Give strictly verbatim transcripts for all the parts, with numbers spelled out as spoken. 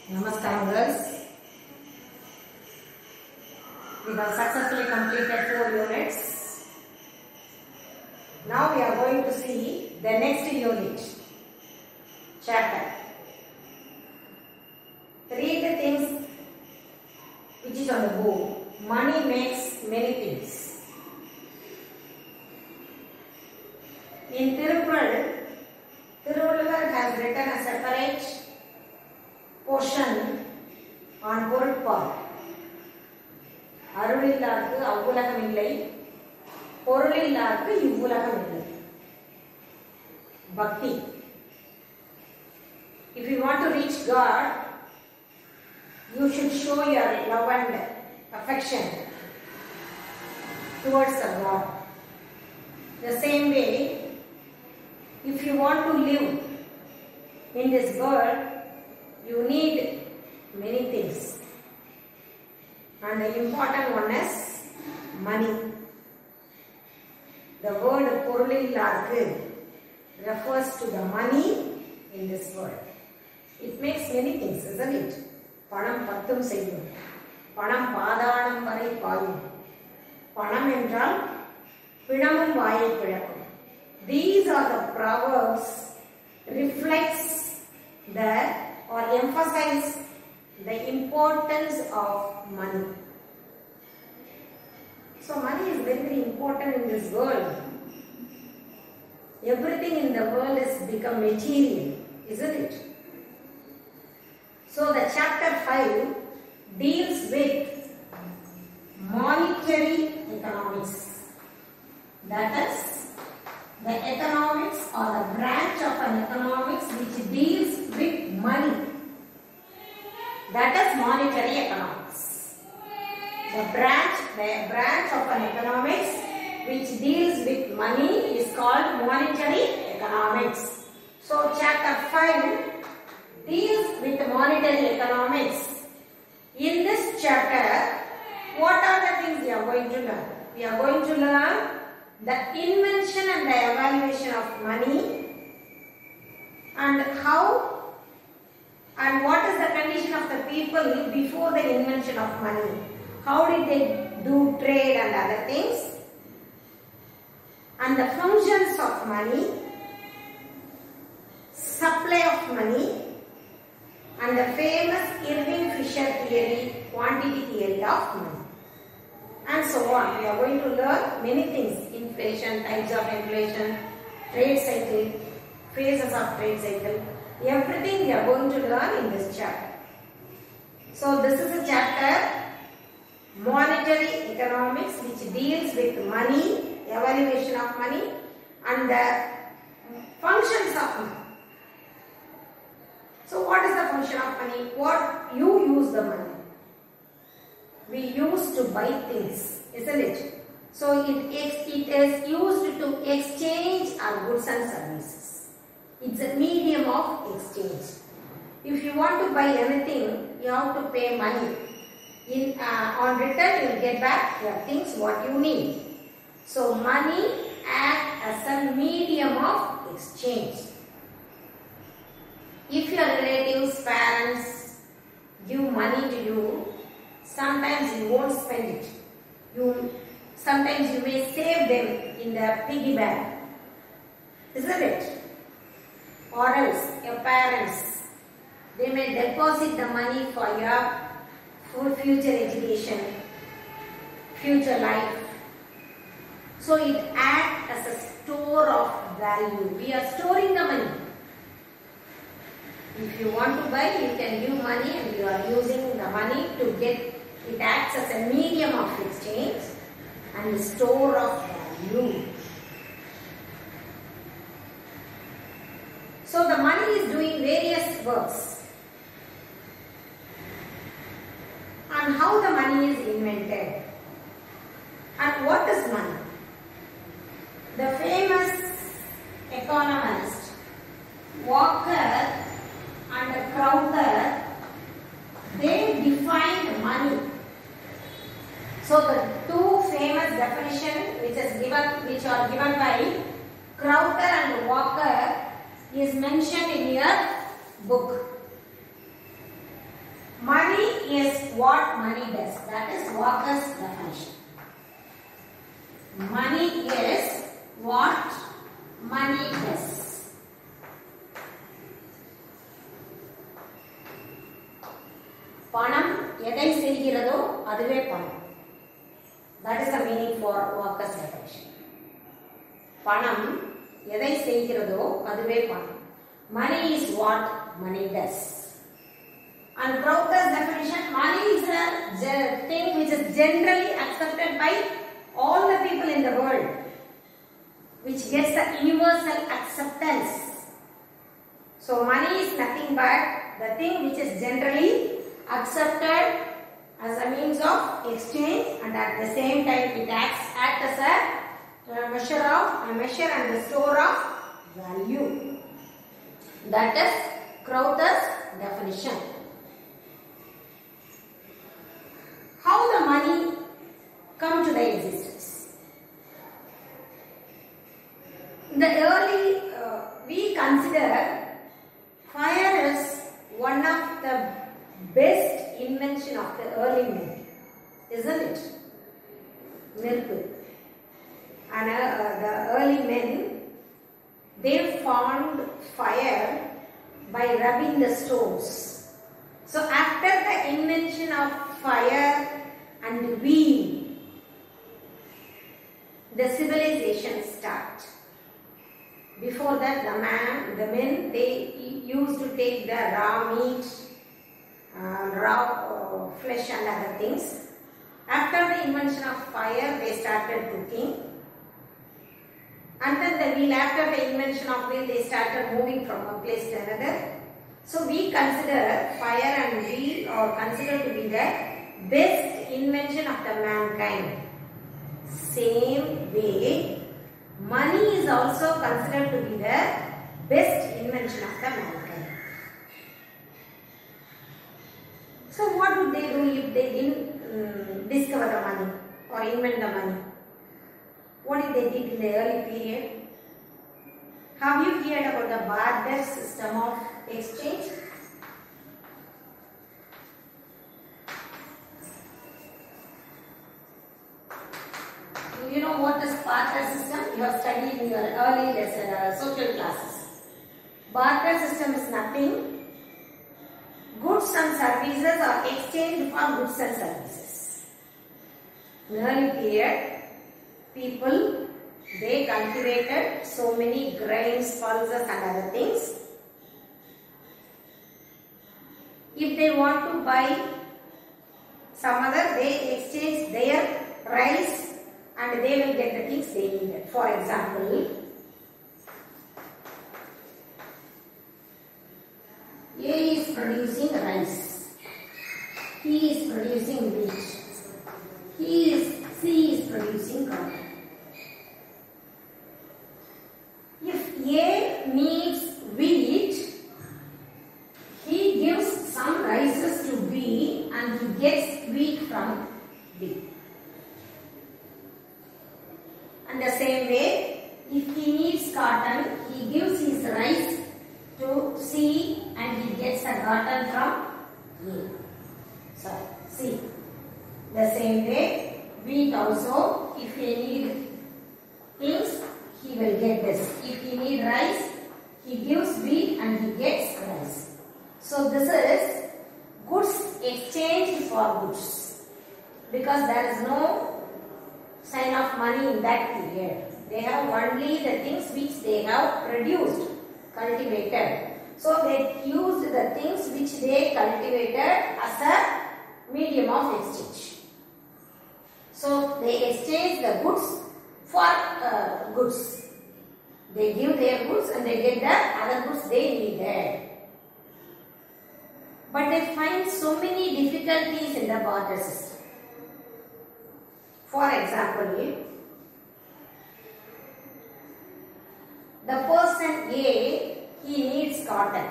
Namaskaram girls. We have successfully completed four units. Now we are going to see the next unit, chapter. Read the things which is on the board. Money makes many things. In Tirupur, Tiruvallur has written a separate portion on பொருட்பால். அருளில்லார்க்கு அவ்வுலகம் இல்லை, பொருளில்லார்க்கு இவ்வுலகம் இல்லை. Bhakti. If you want to reach God, you should show your love and affection towards the God. The same way, if you want to live in this world, you need many things, and the important one is money. The word பொருளில்லார்க்கு refers to the money in this world. It makes many things, isn't it? பணம் பத்தும் செய்யும், பணம் பாதாளம் வரை பாயும், பணம் என்றால் பிணமும் வாயை பிளக்கும். These are the proverbs reflects the or emphasize the importance of money. So money is very, very important in this world. Everything in the world has become material, isn't it? So the chapter five deals with monetary economics. That is, the economics or the branch of an economics which deals with money. That is monetary economics. The branch, the branch of an economics which deals with money is called monetary economics. So chapter five deals with monetary economics. In this chapter, what are the things we are going to learn? We are going to learn the invention and the evaluation of money, and how and what is the condition of the people before the invention of money. How did they do trade and other things, and the functions of money, supply of money, and the famous Irving Fisher theory, quantity theory of money. And so on. We are going to learn many things. Inflation, types of inflation, trade cycle, phases of trade cycle. Everything we are going to learn in this chapter. So this is a chapter, monetary economics, which deals with money, evaluation of money, and the functions of money. So what is the function of money? What you use the money? We use to buy things, isn't it? So it, it is used to exchange our goods and services. It's a medium of exchange. If you want to buy anything, you have to pay money. In uh, on return, you will get back your things what you need. So money acts as a medium of exchange. If your relatives, parents give money to you, sometimes you won't spend it. You sometimes you may save them in the piggy bank, isn't it? Or else your parents, they may deposit the money for your for future education, future life. So it acts as a store of value. We are storing the money. If you want to buy, you can give money, and you are using the money to get. It acts as a medium of exchange and a store of value. So the money is doing various works. And how the money is invented. And what is money? The famous economist Walker and Crowther, they defined money. So the two famous definitions which is given, which are given by Crowther and Walker, is mentioned in your book. is what money does. That is Walker's definition. Money is what money does. பணம் எதை செய்கிறதோ அதுவே பணம். That is the meaning for Walker's definition. பணம் எதை செய்கிறதோ அதுவே பணம். Money is what money does. And Crowther's definition, money is a thing which is generally accepted by all the people in the world, which gets the universal acceptance. So money is nothing but the thing which is generally accepted as a means of exchange, and at the same time it acts act as a measure of a measure and a store of value. That is Crowther's definition. How the money come to the existence? In the early, uh, we consider fire as one of the best invention of the early men, isn't it? Nirku. And uh, the early men, they found fire by rubbing the stones. So after the invention of fire and wheel, the civilization starts. Before that, the man, the men, they used to take the raw meat, uh, raw uh, flesh and other things. After the invention of fire, they started cooking. And then the wheel, after the invention of wheel, they started moving from one place to another. So we consider fire and wheel are considered to be the best invention of the mankind. Same way, money is also considered to be the best invention of the mankind. So what would they do if they didn't um, discover the money or invent the money? What did they did in the early period? Have you heard about the barter system of exchange? Do you know what is barter system? You have studied in your early lesson, uh, social classes. Barter system is nothing. Goods and services are exchanged for goods and services. In the early period, people, they cultivated so many grains, pulses and other things. If they want to buy some other, they exchange their rice and they will get the things they needed. For example, A is producing rice, he is producing wheat, he is, C is producing cotton. If A needs wheat, he gives some rices to B and he gets wheat from B. And the same way, if he needs cotton, he gives his rice to C and he gets the cotton from A. Sorry, C. The same way, wheat also, if he needs things, he will get this. If he needs rice, he gives wheat and he gets rice. So this is goods exchanged for goods, because there is no sign of money in that period. They have only the things which they have produced, cultivated. So they used the things which they cultivated as a medium of exchange. So they exchange the goods for uh, goods. They give their goods and they get the other goods they needed. But they find so many difficulties in the barter system. For example, the person A, he needs cotton.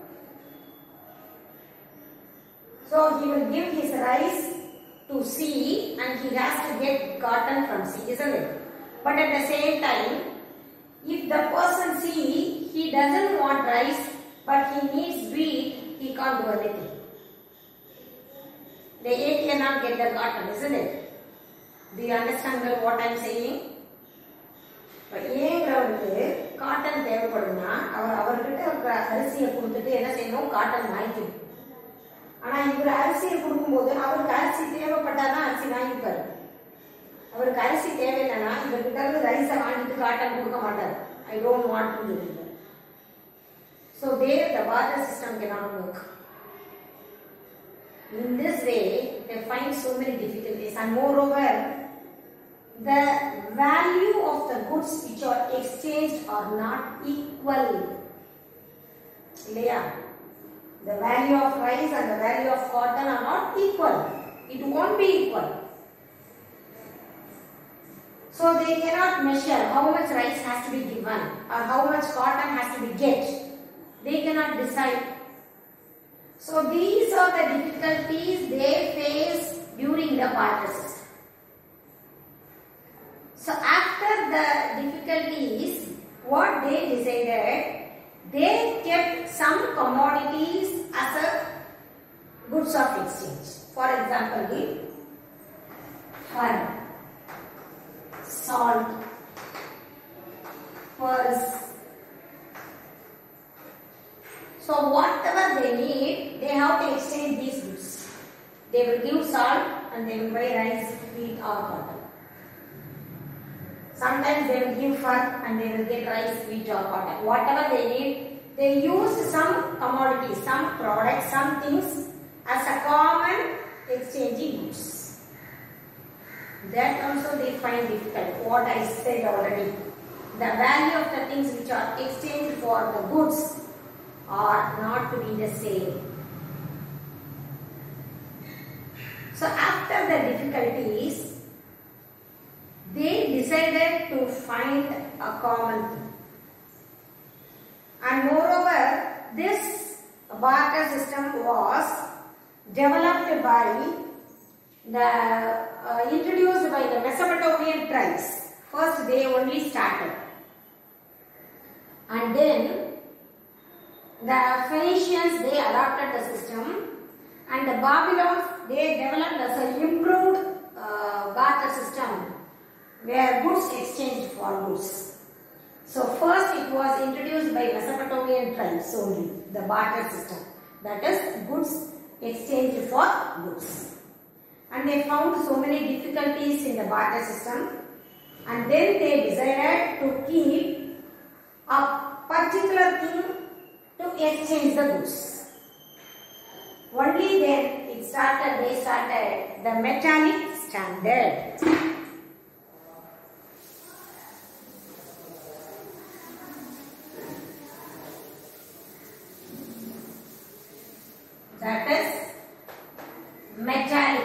So he will give his rice to C and he has to get cotton from C, isn't it? But at the same time, if the person C, he doesn't want rice but he needs wheat, he can't do anything. The A cannot get the cotton, isn't it? Do you understand well what I am saying? இப்போ ஏங்கிறவருக்கு cotton தேவைப்படுதுன்னா அவர் அவர்கிட்ட அரிசியை கொடுத்துட்டு என்ன செய்யணும், cotton வாங்கிக்கணும். ஆனா இவர் அரிசியை கொடுக்கும்போது அவருக்கு அரிசி தேவைப்பட்டாதான் அரிசி வாங்கிப்பாரு. அவருக்கு அரிசி தேவையில்லைன்னா இவர்கிட்ட இருந்து ரைஸை வாங்கிட்டு காட்டன் கொடுக்க மாட்டார். I don't want to do that. So there the barter system cannot work. In this way they find so many difficulties, and moreover the value of the goods which are exchanged are not equal. Illaya, the value of rice and the value of cotton are not equal. It won't be equal. So they cannot measure how much rice has to be given or how much cotton has to be get. They cannot decide. So these are the difficulties they face during the barter system. So after the difficulties, what they decided, they kept some commodities as a goods of exchange. For example, fur, salt, pearls. So whatever they need, they have to exchange these goods. They will give salt and they will buy rice, wheat or cotton. Sometimes they will give fur and they will get rice, wheat or cotton. Whatever they need, they use some commodities, some products, some things as a common exchanging goods. That also they find difficult. What I said already. The value of the things which are exchanged for the goods are not to be the same. So after the difficulties, they decided to find a common thing. And moreover, this barter system was developed by the uh, introduced by the Mesopotamian tribes. First they only started, and then the Phoenicians, they adopted the system, and the Babylons, they developed as an improved uh, barter system where goods exchanged for goods. So first it was introduced by Mesopotamian tribes only, the barter system, that is goods exchanged for goods. And they found so many difficulties in the barter system, and then they decided to keep a particular thing to exchange the goods. Only then it started, they started the metallic standard. That is metallic.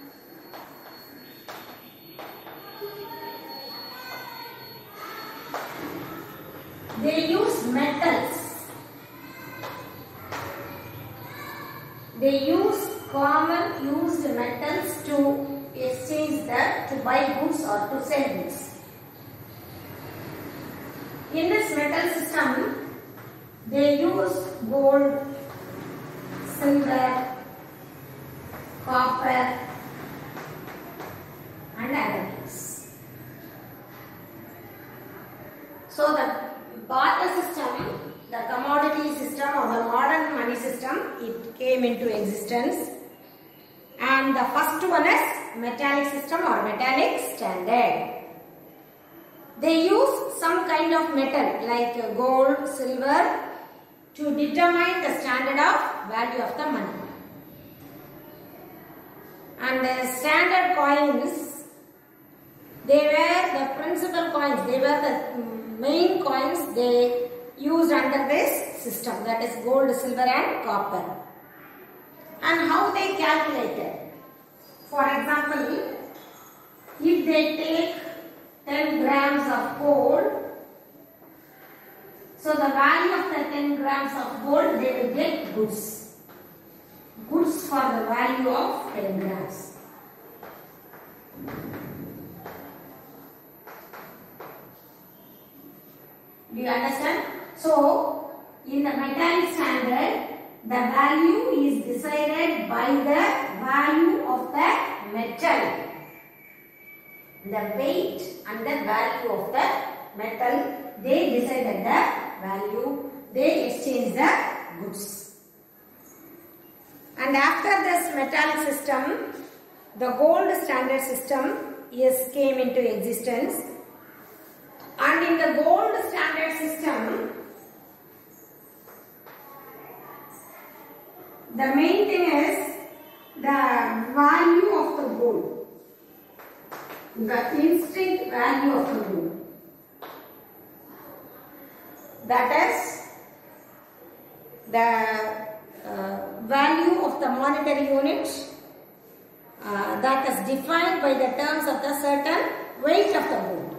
They use metals. They use common used metals to exchange that, to buy goods or to sell goods. In this metal system, they use gold, silver, copper and other things. So the barter system, the commodity system or the modern money system, it came into existence, and the first one is metallic system or metallic standard. They use some kind of metal like gold, silver to determine the standard of value of the money. And the standard coins, they were the principal coins, they were the main coins they used under this system, that is gold, silver and copper. And how they calculated? For example, if they take ten grams of gold, so the value of the ten grams of gold, they will get goods. Goods for the value of ten grams. Do you understand? So, in the metallic standard, the value is decided by the value of the metal. The weight and the value of the metal, they decided the value, they exchange the goods. And after this metallic system, the gold standard system is came into existence. And in the gold standard system, the main thing is the value of the gold. The instant value of the gold. That is the uh, value of the monetary unit uh, that is defined by the terms of the certain weight of the gold.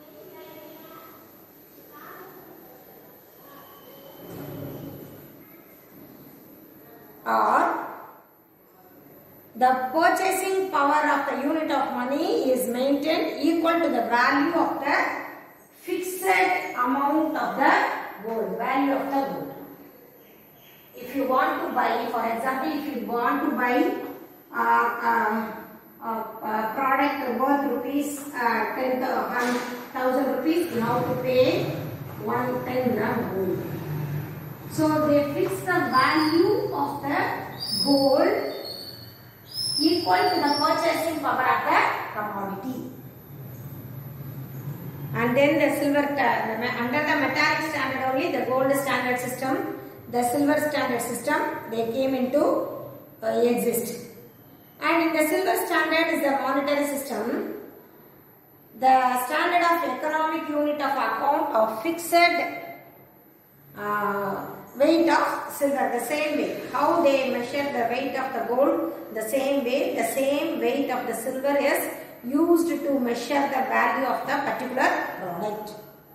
Or the purchasing power of the unit of money is maintained equal to the value of the fixed amount of the gold, value of the gold. If you want to buy, for example, if you want to buy uh, uh, uh, uh, product worth rupees uh, ten thousand rupees, you have to pay one ten gram gold. So they fix the value of the gold equal to the purchasing power of the commodity. And then the silver, under the metallic standard only, the gold standard system, the silver standard system, they came into uh, exist. And in the silver standard is the monetary system. The standard of economic unit of account of fixed uh, weight of silver, the same way. How they measure the weight of the gold, the same way, the same weight of the silver is used to measure the value of the particular product.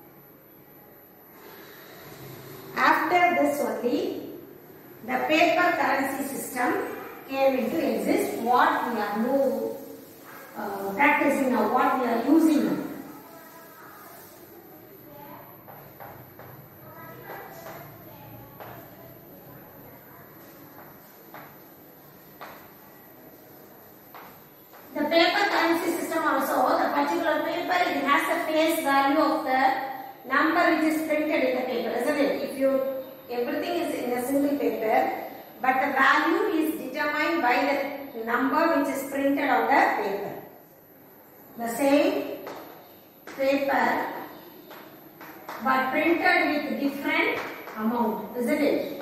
After this only, the paper currency system came into exist. What we are now uh, practicing now, what we are using now. The paper currency system also, the particular paper, it has the face value of the number which is printed in the paper, isn't it? If you, everything is in a single paper, but the value is determined by the number which is printed on the paper. The same paper, but printed with different amount, isn't it?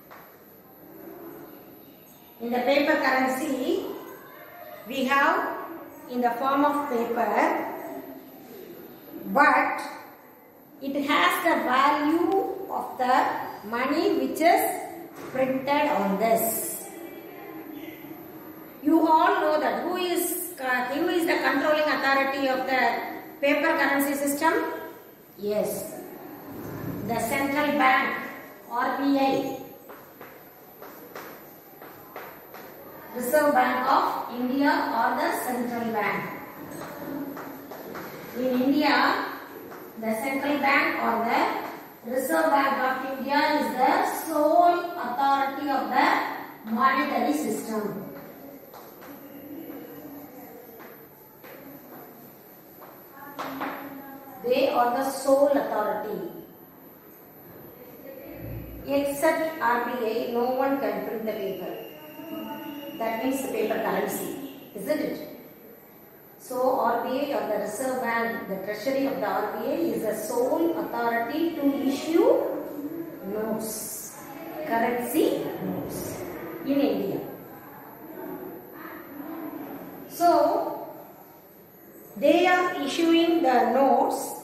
In the paper currency, we have in the form of paper, but it has the value of the money which is printed on this. You all know that who is uh, who is the controlling authority of the paper currency system? Yes, the central bank, R B I. Reserve Bank of India or the Central Bank. In India, the Central Bank or the Reserve Bank of India is the sole authority of the monetary system. They are the sole authority. Except R B I, no one can print the paper. That means the paper currency, isn't it? So R B I or the Reserve Bank, the treasury of the R B I is the sole authority to issue notes, currency notes in India. So they are issuing the notes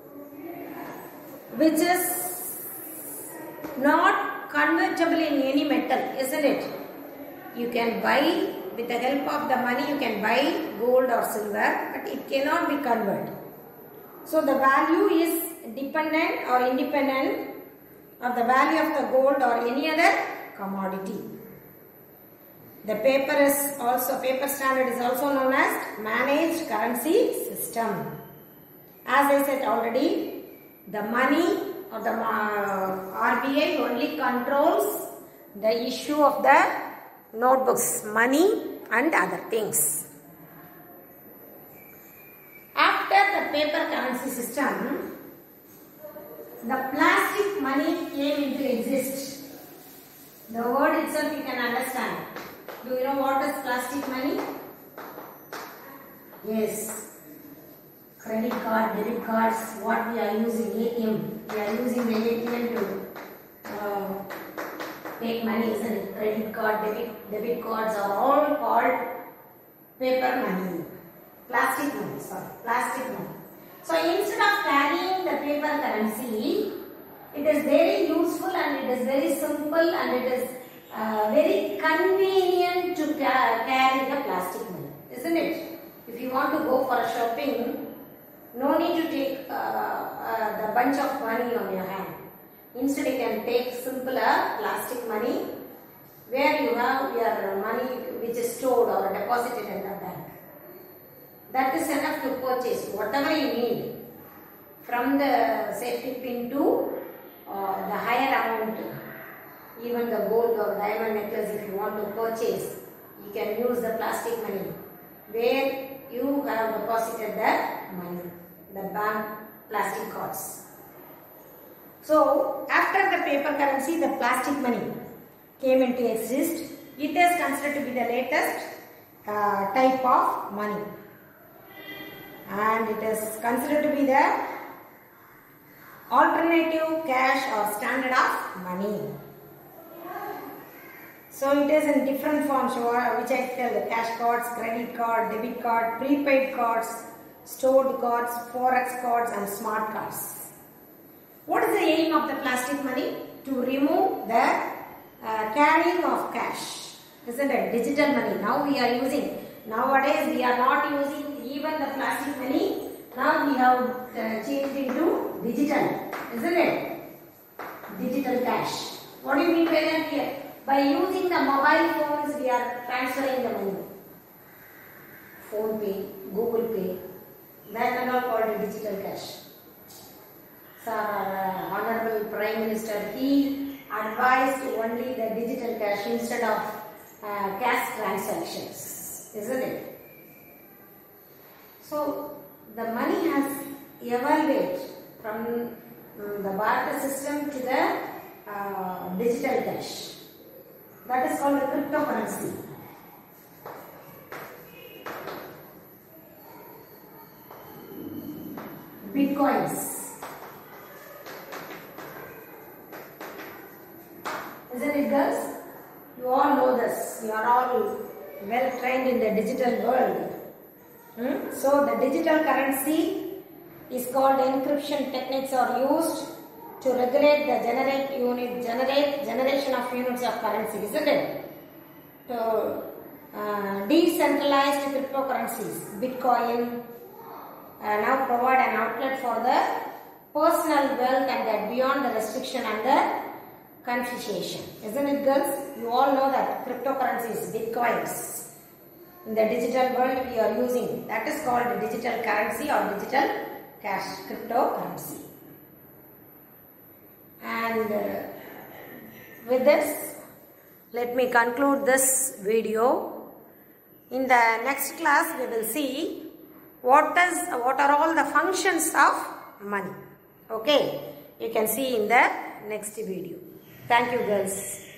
which is not convertible in any metal, isn't it? You can buy, with the help of the money, you can buy gold or silver, but it cannot be converted. So the value is dependent or independent of the value of the gold or any other commodity. The paper is also, paper standard is also known as managed currency system. As I said already, the money or the uh, R B I only controls the issue of the notebooks, money and other things. After the paper currency system, the plastic money came into exist. The word itself you can understand. Do you know what is plastic money? Yes. Credit card, debit cards, what we are using, A T M. We are using the A T M to uh, take money, isn't it? Credit card, debit, debit cards are all called paper money. Plastic money, sorry, plastic money. So instead of carrying the paper currency, it is very useful and it is very simple and it is uh, very convenient to ca carry the plastic money, isn't it? If you want to go for a shopping, no need to take uh, uh, the bunch of money on your hand. Instead, you can take simpler plastic money where you have your money which is stored or deposited in the bank. That is enough to purchase whatever you need, from the safety pin to uh, the higher amount, even the gold or diamond necklace. If you want to purchase, you can use the plastic money where you have deposited the money, the bank plastic cards. So after the paper currency, the plastic money came into exist. It is considered to be the latest uh, type of money, and it is considered to be the alternative cash or standard of money. So it is in different forms, which I tell, the cash cards, credit card, debit card, prepaid cards, stored cards, forex cards and smart cards. What is the aim of the plastic money? To remove the uh, carrying of cash, isn't it? Digital money. Now we are using, nowadays we are not using even the plastic money. Now we have uh, changed into digital, isn't it? Digital cash. What do you mean by that here? By using the mobile phones, we are transferring the money. Phone Pay, Google Pay, that and all called digital cash. So, uh, Honorable Prime Minister, he advised only the digital cash instead of uh, cash transactions, isn't it? So, the money has evolved from um, the barter system to the uh, digital cash. That is called a cryptocurrency. Bitcoins. Isn't it, girls? You all know this. You are all well trained in the digital world. Hmm? So the digital currency is called encryption techniques are used to regulate the generate unit generate generation of units of currency, isn't it? So uh, decentralized cryptocurrencies, Bitcoin, uh, now provide an outlet for the personal wealth and that beyond the restriction and the confiscation, isn't it, girls? You all know that cryptocurrencies, Bitcoins, in the digital world we are using. That is called digital currency or digital cash, cryptocurrency. And uh, with this, let me conclude this video. In the next class, we will see what is what are all the functions of money. Okay, you can see in the next video. Thank you, girls.